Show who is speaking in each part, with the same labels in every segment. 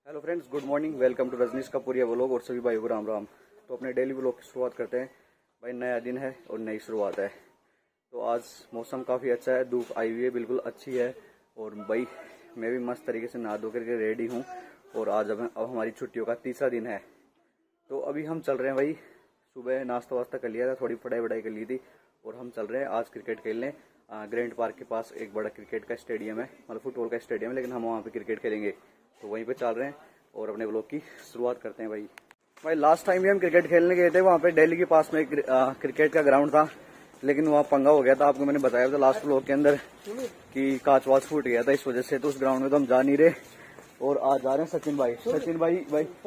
Speaker 1: Hello friends, good morning. Welcome to Rajneesh Kapuria vlog और सभी भाइयों को राम राम। तो अपने डेली व्लॉग की शुरुआत करते हैं। भाई नया दिन है और नई शुरुआत है। तो आज मौसम काफ़ी अच्छा है, धूप आई हुई है, बिल्कुल अच्छी है। और भाई मैं भी मस्त तरीके से नहा धो करके रेडी हूँ। और आज अब हमारी छुट्टियों का तीसरा दिन है। तो अभी हम चल रहे हैं भाई, सुबह नाश्ता वास्ता कर लिया था, थोड़ी पढ़ाई वढ़ाई कर ली थी और हम चल रहे हैं आज क्रिकेट खेलने। ग्रैंड पार्क के पास एक बड़ा क्रिकेट का स्टेडियम है, मतलब फुटबॉल का स्टेडियम है, लेकिन हम वहाँ पे क्रिकेट खेलेंगे। तो वहीं पे चल रहे हैं और अपने व्लॉग की शुरुआत करते हैं। भाई लास्ट टाइम भी हम क्रिकेट खेलने गए थे, वहाँ पे दिल्ली के पास में क्रिकेट का ग्राउंड था, लेकिन वहाँ पंगा हो गया था। आपको मैंने बताया था लास्ट व्लॉग के अंदर कि कांच वाच फूट गया था, इस वजह से तो उस ग्राउंड में तो हम जा नहीं रहे। और आज जा रहे हैं सचिन भाई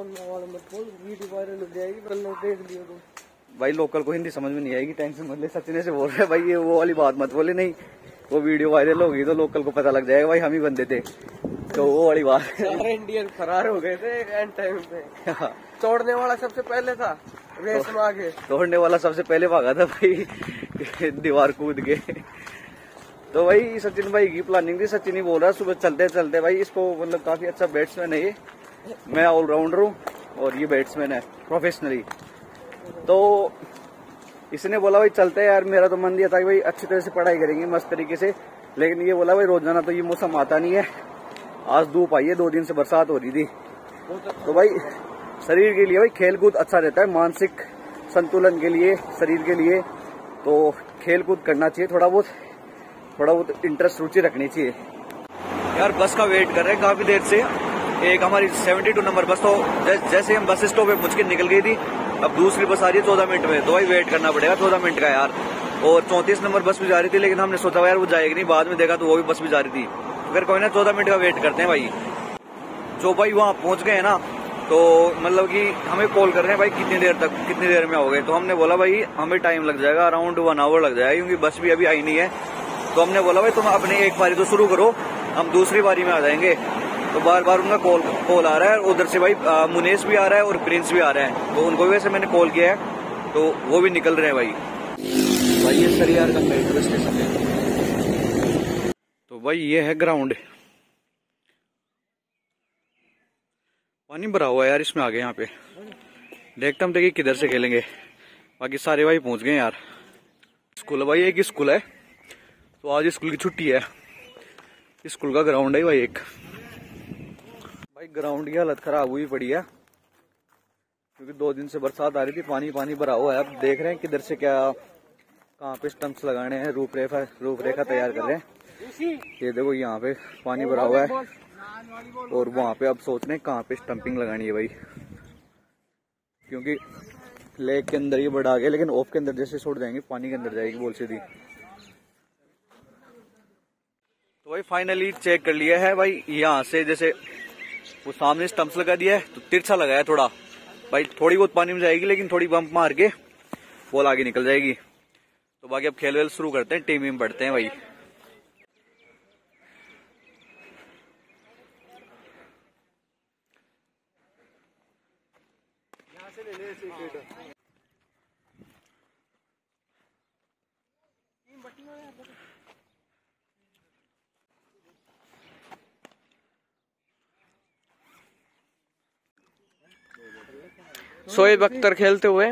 Speaker 1: भाई लोकल को हिंदी समझ में नहीं आएगी, टेंशन मत ले। सचिन से बोल रहे हैं भाई, ये वो वाली बात मत बोले, नहीं वो वीडियो वायरल होगी तो लोकल को पता लग जाएगा भाई हम ही बंदे थे। तो वो वाली बात,
Speaker 2: इंडियन फरार हो गए थे एंड टाइम पे। तोड़ने वाला सबसे पहले था, रेस में आगे
Speaker 1: तोड़ने वाला सबसे पहले भागा था भाई दीवार कूद के। तो भाई सचिन भाई की प्लानिंग थी, सचिन ही बोल रहा सुबह चलते चलते भाई, इसको मतलब काफी अच्छा बैट्समैन है ये, मैं ऑलराउंडर हूँ और ये बैट्समैन है प्रोफेशनली। तो इसने बोला भाई चलते हैं यार, मेरा तो मन दिया था कि भाई अच्छी तरह से पढ़ाई करेंगे मस्त तरीके से, लेकिन ये बोला भाई रोजाना तो ये मौसम आता नहीं है, आज धूप आई है, 2 दिन से बरसात हो रही थी। तो भाई शरीर के लिए भाई खेल कूद अच्छा रहता है, मानसिक संतुलन के लिए, शरीर के लिए। तो खेल कूद करना चाहिए, थोड़ा बहुत इंटरेस्ट रुचि रखनी चाहिए। यार बस का वेट कर रहे हैं काफी देर से। एक हमारी 72 नंबर बस, तो जैसे हम बस स्टॉप पे मुझ के निकल गई थी, अब दूसरी बस आ रही है 14 मिनट में। तो भाई वेट करना पड़ेगा 14 मिनट का यार। और 34 नंबर बस भी जा रही थी, लेकिन हमने सोचा यार वो जाएगी नहीं, बाद में देखा तो वो भी बस भी जा रही थी। अगर कोई ना 14 मिनट का वेट करते हैं भाई। जो भाई वहाँ पहुंच गए ना, तो मतलब कि हमें कॉल कर रहे हैं भाई कितनी देर में आओगे। तो हमने बोला भाई हमें टाइम लग जाएगा, अराउंड 1 आवर लग जाएगा, क्योंकि बस भी अभी आई नहीं है। तो हमने बोला भाई तुम अपने एक बारी तो शुरू करो, हम दूसरी बारी में आ जाएंगे। तो बार बार उनका कॉल आ रहा है, उधर से भाई मुनेश भी आ रहा है और प्रिंस भी आ रहा है, तो उनको वैसे मैंने कॉल किया है, तो वो भी निकल रहे हैं भाई ये सरियार का मेट्रो स्टेशन है। तो भाई ये है ग्राउंड, पानी भरा हुआ है यार इसमें आगे। यहाँ पे देखता हम देखिए किधर से खेलेंगे। बाकी सारे भाई पहुंच गए यार। स्कूल भाई एक स्कूल है, तो आज स्कूल की छुट्टी है। स्कूल का ग्राउंड है भाई एक। भाई ग्राउंड की हालत खराब हुई पड़ी है, क्योंकि 2 दिन से बरसात आ रही थी, पानी भरा हुआ है। अब देख रहे हैं किधर से कहाँ पे स्टंप्स लगाने हैं, रूपरेखा तैयार कर रहे हैं। ये देखो यहाँ पे पानी भरा हुआ है, और वहाँ पे अब सोच रहे हैं कहाँ पे स्टंपिंग लगानी है भाई, क्योंकि लेक के अंदर ये बढ़ा गया, लेकिन ऑफ के अंदर जैसे छोड़ जाएंगे पानी के अंदर जाएगी बोल सीधी। तो भाई फाइनली चेक कर लिया है भाई, यहाँ से जैसे वो सामने स्टंप्स लगा दिया है, तो तिरछा लगाया थोड़ा भाई, थोड़ी बहुत पानी में जाएगी, लेकिन थोड़ी बम्प मार के बॉल आगे निकल जाएगी। तो बाकी अब खेल वेल शुरू करते हैं, टीम में बढ़ते हैं भाई।
Speaker 2: शोएब अख्तर खेलते हुए,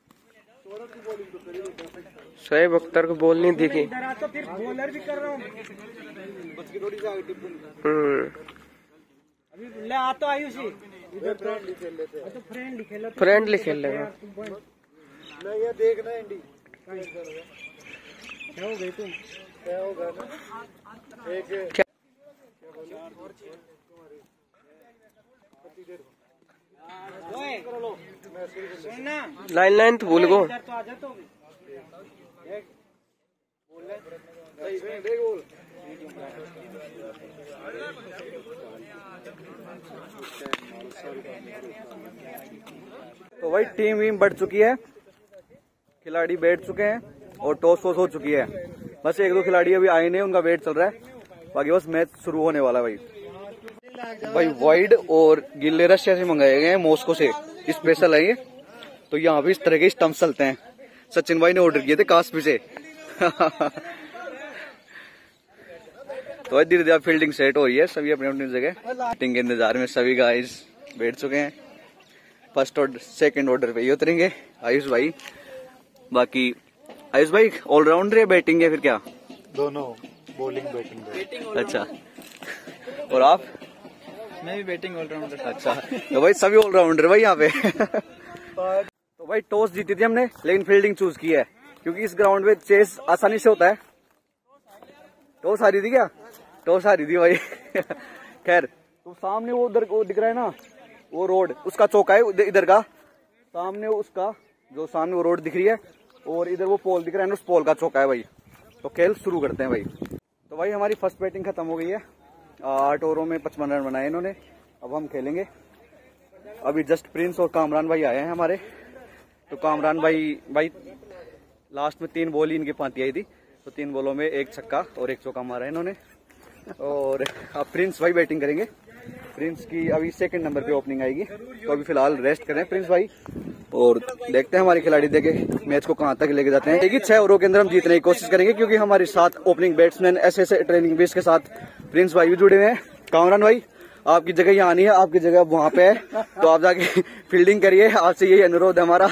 Speaker 2: शोएब अख्तर को बॉल नहीं दिखी। बॉलर भी कर रहा हूँ अभी, ले आ तो आयुषी फ्रेंडली खेल लेगा।
Speaker 1: ये देखना इंडी
Speaker 2: क्या हो गई तुम,
Speaker 1: क्या होगा ना एक
Speaker 2: लाइन तो भूल गो।
Speaker 1: तो भाई टीम वीम बढ़ चुकी है, खिलाड़ी बैठ चुके हैं और टॉस वॉस हो चुकी है। बस 1-2 खिलाड़ी अभी आए नहीं, उनका वेट चल रहा है, बाकी बस मैच शुरू होने वाला है भाई। वाइड और गिल्ले रशिया से मंगाए गए हैं, मॉस्को से स्पेशल है ये। तो यहाँ पे इस तरह के स्टंप्स चलते हैं, सचिन भाई ने ऑर्डर किए थे कास्पी से। तो धीरे धीरे फील्डिंग सेट हो रही है, सभी अपनी अपनी जगह बैटिंग के इंतजार में सभी गाइस। बैठ चुके हैं। फर्स्ट और सेकंड ऑर्डर पे ये उतरेंगे आयुष भाई। बाकी आयुष भाई ऑलराउंडर है, बैटिंग है फिर क्या?
Speaker 3: दोनों, बॉलिंग बैटिंग।
Speaker 1: अच्छा, और आप?
Speaker 2: मैं भी बैटिंग ऑलराउंडर।
Speaker 1: अच्छा, तो भाई सभी ऑलराउंडर भाई यहाँ पे। तो भाई टॉस जीती थी हमने, लेकिन फील्डिंग चूज की है क्योंकि इस ग्राउंड में चेस आसानी से होता है। टॉस हारी थी क्या? टॉस हारी थी भाई। खैर, तो सामने वो उधर को दिख रहा है ना, वो रोड उसका चौका है इधर का, सामने उसका जो सामने वो रोड दिख रही है और इधर वो पोल दिख रहा है ना, उस पोल का चौका है भाई। तो खेल शुरू करते हैं भाई। तो भाई हमारी फर्स्ट बैटिंग खत्म हो गई है। 8 ओवरों में 55 रन बनाए इन्होंने। अब हम खेलेंगे। अभी जस्ट प्रिंस और कामरान भाई आए हैं हमारे। तो कामरान भाई लास्ट में 3 बॉल ही इनकी पांति आई थी, तो 3 बॉलों में 1 छक्का और 1 चौका मारा है इन्होंने। और अब प्रिंस भाई बैटिंग करेंगे। प्रिंस की अभी सेकंड नंबर पे ओपनिंग आएगी, तो अभी फिलहाल रेस्ट करें प्रिंस भाई और देखते हैं हमारे खिलाड़ी देखे मैच को कहां तक लेके जाते हैं। देखिए 6 ओवरों के अंदर हम जीतने की कोशिश करेंगे क्योंकि हमारे साथ ओपनिंग बैट्समैन ऐसे ट्रेनिंग बेस के साथ प्रिंस भाई भी जुड़े हुए हैं। कामरान भाई आपकी जगह यहाँ आनी है, आपकी जगह वहां पे है, तो आप जाके फील्डिंग करिए, आपसे यही अनुरोध है हमारा।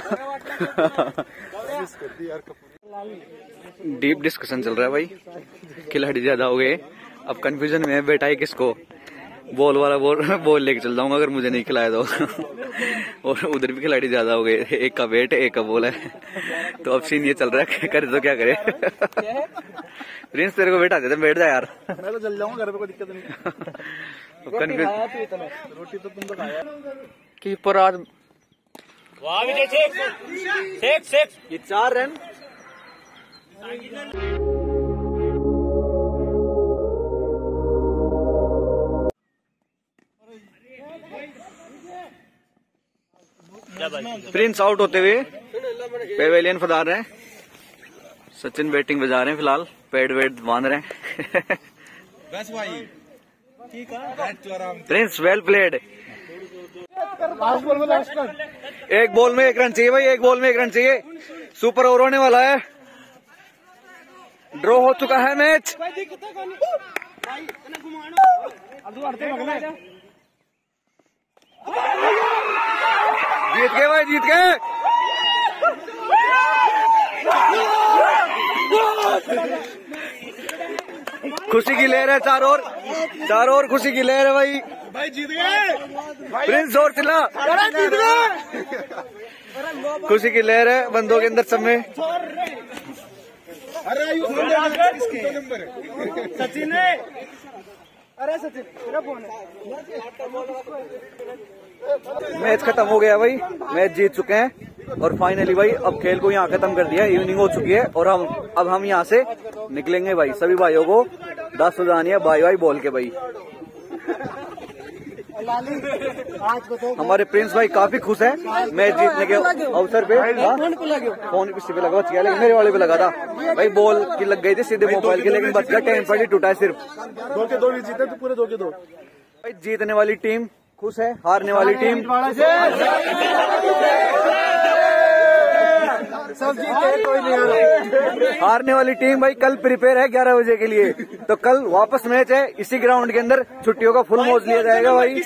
Speaker 1: डीप डिस्कशन चल रहा है भाई, खिलाड़ी ज्यादा हो गए। अब कंफ्यूजन में बैठा है किसको बॉल वाला बॉल लेके चल जाऊंगा अगर मुझे नहीं खिलाया तो। और उधर भी खिलाड़ी ज्यादा हो गए, एक का बैट एक का बॉल है। तो अब सीन ये चल रहा है, करे तो क्या करे। प्रिंस तेरे को बैठा देते, बैठ जा यार।
Speaker 3: मैं तो चल जाऊंगा घर पे, कोई दिक्कत नहीं। रोटी तो तुम तो खाया।
Speaker 1: कीपर आज ये 4 रन। प्रिंस आउट होते हुए पेवेलियन पधार रहे हैं। सचिन बैटिंग बजा रहे हैं फिलहाल, पैड वेड बांध रहे हैं। Prince well played. 1 बॉल में 1 रन चाहिए भाई, 1 बॉल में 1 रन चाहिए। सुपर ओवर होने वाला है, ड्रॉ हो चुका है मैच। जीत गए भाई, जीत गए। खुशी की लहर है चारों ओर खुशी की लहर है भाई।
Speaker 3: भाई जीत गए।
Speaker 1: प्रिंस जोर चिल्ला,
Speaker 3: जीत गए।
Speaker 1: खुशी की लहर है बंदों के अंदर सब में।
Speaker 3: अरे सचिन है। अरे सचिन तेरा फोन है।
Speaker 1: मैच खत्म हो गया भाई, मैच जीत चुके हैं और फाइनली भाई अब खेल को यहाँ खत्म कर दिया। इवनिंग हो चुकी है और अब हम यहाँ से निकलेंगे भाई। सभी भाइयों को 10 बजानी है बाई बाई बोल के भाई। हमारे प्रिंस भाई काफी खुश हैं मैच जीतने के अवसर पे। फोन किसी पे लगा गया, लेकिन मेरे वाले पे लगा था भाई। बॉल की लग गई थी सीधे मोबाइल की, लेकिन बच गया। 10 पर टूटा है सिर्फ।
Speaker 3: 2 के 2 जीते तो पूरे 2 के 2।
Speaker 1: भाई जीतने वाली टीम खुश है, हारने वाली टीम
Speaker 3: सब जीते, कोई नहीं हारा।
Speaker 1: हारने वाली टीम भाई कल प्रिपेयर है 11 बजे के लिए। तो कल वापस मैच है इसी ग्राउंड के अंदर। छुट्टियों का फुल मौज लिया जाएगा भाई।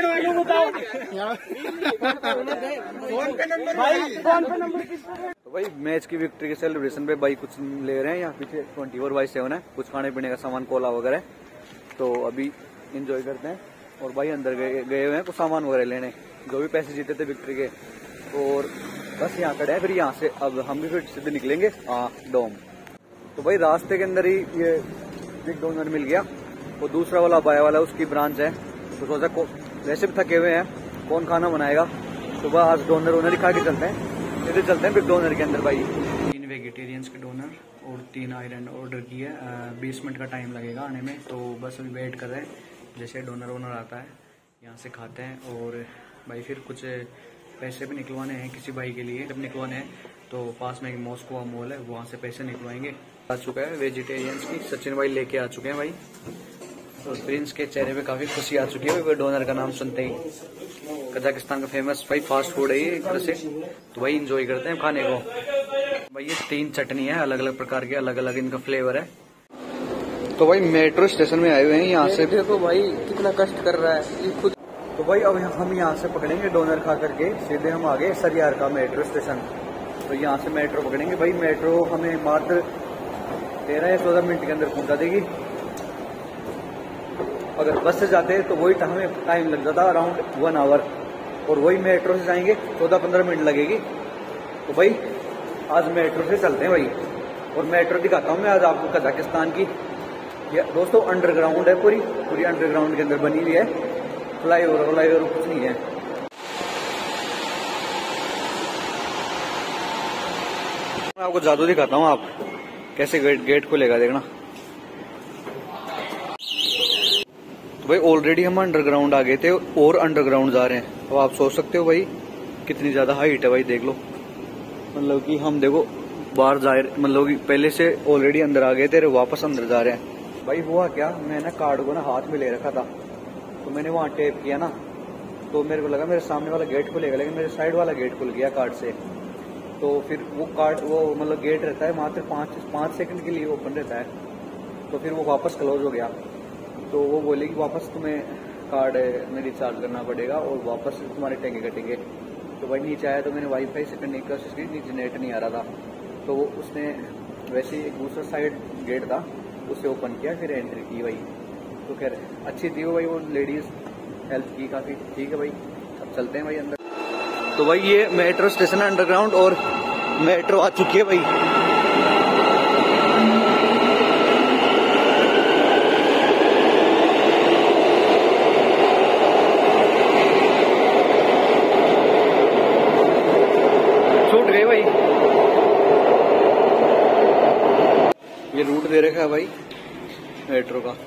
Speaker 1: तो भाई मैच की विक्ट्री के सेलिब्रेशन पे भाई कुछ ले रहे हैं। यहाँ पीछे 24/7 है, कुछ खाने पीने का सामान, कोला वगैरह। तो अभी इंजॉय करते हैं और भाई अंदर गए हुए हैं कुछ सामान वगैरह लेने, जो भी पैसे जीते थे विक्ट्री के। और बस यहाँ खड़े हैं, फिर यहाँ से अब हम भी फिर सीधे निकलेंगे डोम। तो भाई रास्ते के अंदर ही ये बिग डोनर मिल गया। वो दूसरा वाला बाया वाला उसकी ब्रांच है। तो सोचा वैसे भी थके हुए हैं, कौन खाना बनाएगा। सुबह आज डोनर वोनर ही खा के चलते हैं, सीधे चलते हैं बिग डोनर के अंदर भाई। 3 वेजिटेरियंस के डोनर और 3 आयरन ऑर्डर किया है। 20 मिनट का टाइम लगेगा आने में, तो बस अभी वेट कर रहे हैं। जैसे डोनर वोनर आता है यहाँ से खाते हैं। और भाई फिर कुछ पैसे भी निकलवाने हैं किसी भाई के लिए, जब निकलवाने हैं तो पास में एक मॉस्को मॉल है, वहाँ से पैसे निकलवाएंगे। आ चुका है वेजिटेरियंस की, सचिन भाई लेके आ चुके हैं भाई। तो प्रिंस के चेहरे पे काफी खुशी आ चुकी है डोनर का नाम सुनते ही। कजाकिस्तान का फेमस भाई फास्ट फूड है ये एक तरह से। तो भाई इंजॉय करते हैं खाने को। भाई ये 3 चटनी है, अलग अलग प्रकार के, अलग अलग इनका फ्लेवर है। तो भाई मेट्रो स्टेशन में आए हुए हैं यहाँ से।
Speaker 2: देखो भाई कितना कष्ट कर रहा है ये खुद।
Speaker 1: तो भाई अब हम यहाँ से पकड़ेंगे डोनर खा करके सीधे हम आगे सरियार का मेट्रो स्टेशन। तो यहाँ से मेट्रो पकड़ेंगे भाई। मेट्रो हमें मात्र 13 या 14 मिनट के अंदर पहुँचा देगी। अगर बस से जाते तो वही हमें टाइम लग जाता अराउंड 1 आवर, और वही मेट्रो से जाएंगे 14-15 मिनट लगेगी। तो भाई आज मेट्रो से चलते हैं भाई, और मेट्रो दिखाता हूँ मैं आज आपको कजाकिस्तान की। ये दोस्तों अंडरग्राउंड है, पूरी अंडरग्राउंड के अंदर बनी हुई है। फ्लाईओवर कुछ नहीं है। मैं आपको जादू दिखाता हूँ, आप कैसे गेट खुलेगा देखना। तो भाई ऑलरेडी हम अंडरग्राउंड आ गए थे और अंडरग्राउंड जा रहे हैं। तो आप सोच सकते हो भाई कितनी ज्यादा हाइट है भाई, देख लो। मतलब कि हम देखो बाहर जा रहे, मतलब कि पहले से ऑलरेडी अंदर आ गए थे, वापस अंदर जा रहे हैं। भाई हुआ क्या, मैं ना कार्ड को ना हाथ में ले रखा था, तो मैंने वहाँ टेप किया ना, तो मेरे को लगा मेरे सामने वाला गेट खुलेगा, लेकिन मेरे साइड वाला गेट खुल गया कार्ड से। तो फिर वो कार्ड वो मतलब गेट रहता है मात्र 5 सेकंड के लिए ओपन रहता है, तो फिर वो वापस क्लोज हो गया। तो वो बोले कि वापस तुम्हें कार्ड में रिचार्ज करना पड़ेगा और वापस तुम्हारे टेंगे कटेंगे। तो भाई नीचे आया तो मैंने वाईफाई से करने की कोशिश की, नीचे नेट नहीं आ रहा था। तो वो उसने वैसे ही एक दूसरा साइड गेट था उसे ओपन किया, फिर एंट्री की भाई। तो खैर अच्छी थी वो भाई, वो लेडीज हेल्प की काफी। ठीक है भाई, अब चलते हैं भाई अंदर। तो भाई ये मेट्रो स्टेशन है अंडरग्राउंड, और मेट्रो आ चुकी है भाई। छूट गए भाई, ये रूट दे रखा है भाई मेट्रो का।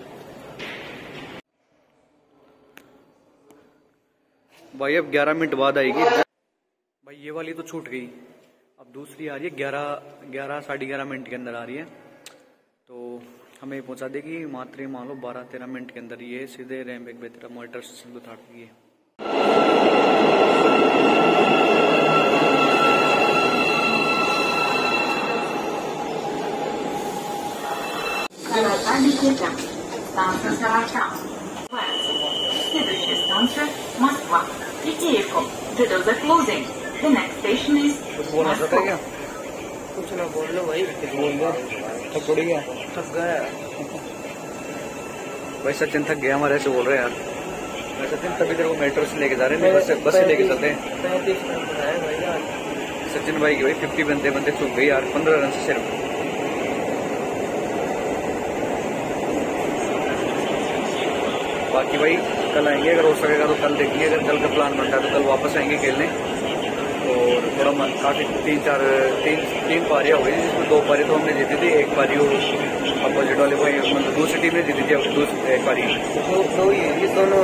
Speaker 1: भाई अब 11 मिनट बाद आएगी भाई। ये वाली तो छूट गई, अब दूसरी आ रही है 11 साढ़े 11 मिनट के अंदर आ रही है। तो हमें पहुंचा देगी मात्र मान लो 12-13 मिनट के अंदर। ये सीधे रैमबेक बेतरा मेट्रो स्टेशन को उतार देगी।
Speaker 4: Следующая станция Москва. Китеевку. The doors are closing. The next station is Москва.
Speaker 2: कुछ ना बोल लो भाई,
Speaker 1: थक गया,
Speaker 2: थक गया
Speaker 1: भाई। सचिन थक गया हमारे, ऐसे बोल रहे हैं यार। मैं सचिन तभी तेरे को मेट्रो से लेके जा रहे हैं, बस से लेके चलते हैं।
Speaker 2: 35 मिनट है भाई आज।
Speaker 1: सचिन भाई की भाई 50 बंदे चुक गई यार, 15 रन से सिर्फ। बाकी भाई कल आएंगे, अगर हो सकेगा तो कल देखेंगे। अगर कल का प्लान बनता है तो कल वापस आएंगे खेलने। और थोड़ा काफी 3 पारियां हुई, जिसमें 2 पारी तो हमने जीती थी, 1 पारी अपोजिट वाले को मतलब दूसरी टीम ने जीती थी, 1 पारी।
Speaker 2: ये दोनों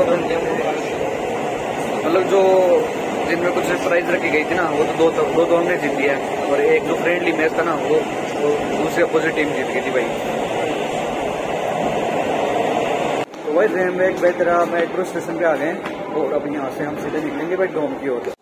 Speaker 1: मतलब जो जिनमें कुछ प्राइज रखी गई थी ना, वो तो 2 हमने जीती है, और एक जो फ्रेंडली मैच था ना वो दूसरी अपोजिट टीम जीत गई थी भाई। तो भाई रैमबेक बेतरा मेट्रो स्टेशन पे आ गए, और अब यहाँ से हम सीधे निकलेंगे भाई डोम की ओर।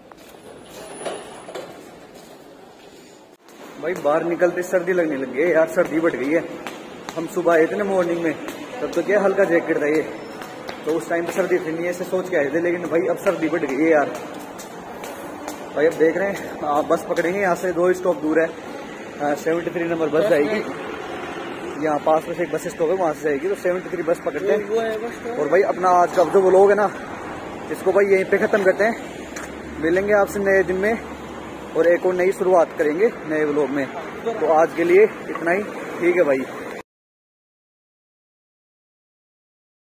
Speaker 1: भाई बाहर निकलते सर्दी लगने लग गई यार, सर्दी बढ़ गई है। हम सुबह आए थे ना मॉर्निंग में, तब तो क्या हल्का जैकेट था ये, तो उस टाइम पे सर्दी थी नहीं, ऐसे सोच के आए थे। लेकिन भाई अब सर्दी बढ़ गई है यार। भाई अब देख रहे हैं, आप बस पकड़ेंगे, यहाँ से 2 स्टॉप दूर है 73 नंबर बस जाएगी। यहाँ पास में से एक बस स्टॉप है, वहां से जाएगी। तो 73 बस पकड़ते हैं। और भाई अपना आज का जो व्लॉग है ना, इसको भाई यहीं पे खत्म करते हैं। मिलेंगे आपसे नए दिन में, और एक और नई शुरुआत करेंगे नए व्लॉग में। तो आज के लिए इतना ही, ठीक है भाई।